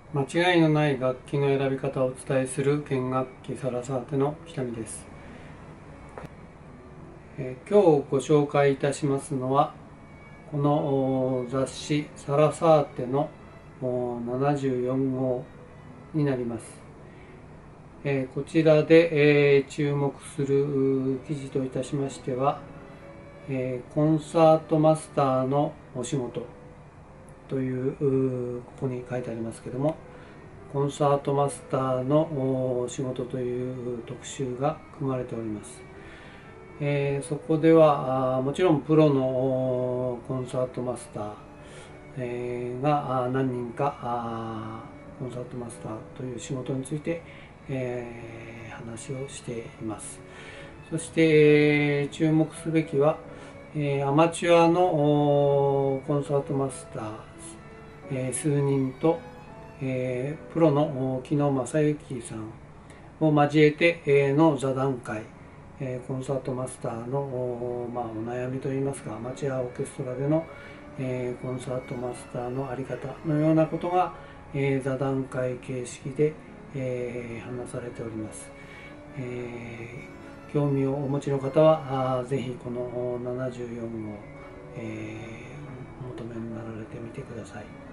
間違いのない楽器の選び方をお伝えする弦楽器サラサーテの北見です。今日ご紹介いたしますのはこの雑誌サラサーテの74号になります。こちらで注目する記事といたしましては、コンサートマスターのお仕事というここに書いてありますけども、コンサートマスターの仕事という特集が組まれております。そこではもちろんプロのコンサートマスターが何人かコンサートマスターという仕事について話をしています。そして注目すべきはアマチュアのコンサートマスター数人とプロの木野正幸さんを交えての座談会、コンサートマスターの、お悩みといいますか、アマチュアオーケストラでの、コンサートマスターの在り方のようなことが、座談会形式で、話されております。興味をお持ちの方はぜひこの74号、お求めになられてみてください。